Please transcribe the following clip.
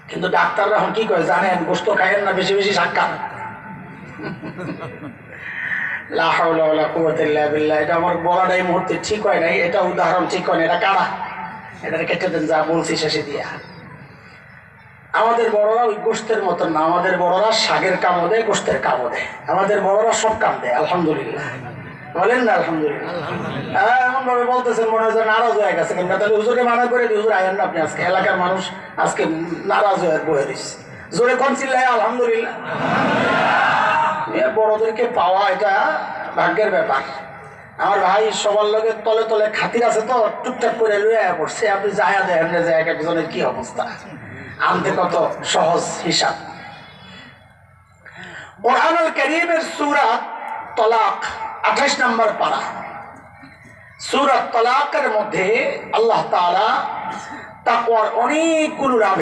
কিন্তু ডাক্তাররা এখন কি করে জানেন? গোস্ত খাইয়েন না, বেশি বেশি শাক খান। লা হাওলা ওয়ালা কুওয়াতা ইল্লা বিল্লাহ। এটা আমার বলাটাই মুহূর্তে ঠিক হয় নাই, এটা উদাহরণ ঠিক হয় না। এটা কারা? এটা কেটে দেন, যা বলছি শেষে দিয়া। আমাদের বড়রা ওই গোস্তের মতন না, আমাদের বড়রা শাকের কামও দেয়, গোস্তের কামও দেয়। আমাদের বড়রা সব কাম দেয়, আলহামদুলিল্লাহ। বলেন না আলহামদুলিল্লাহ? এমন ভাবে বলতেছেন মনে হয় নারাজ হয়ে গেছে। তাহলে হুজুরকে মানা করে দিই, হুজুর আয়েন না আপনি আজকে। এলাকার মানুষ আজকে নারাজ হয়ে বয়ে দিচ্ছে। জোরে কোন চিল্লায় আলহামদুলিল্লাহ। বড়দেরকে পাওয়া এটা ভাগ্যের ব্যাপার। আমার ভাই সবার লোকে তলে তলে খাতির আছে, তো টুকটাক করে লুয়ে পড়ছে। আপনি যায়া দেখেন যে এক একজনের কি অবস্থা, আনতে কত সহজ হিসাব। কোরআনুল কারীমের সূরা তালাক 28 নম্বর পারা। সূরা তালাকের মধ্যে আল্লাহ তাআলা তাকওয়ার অনেকগুলো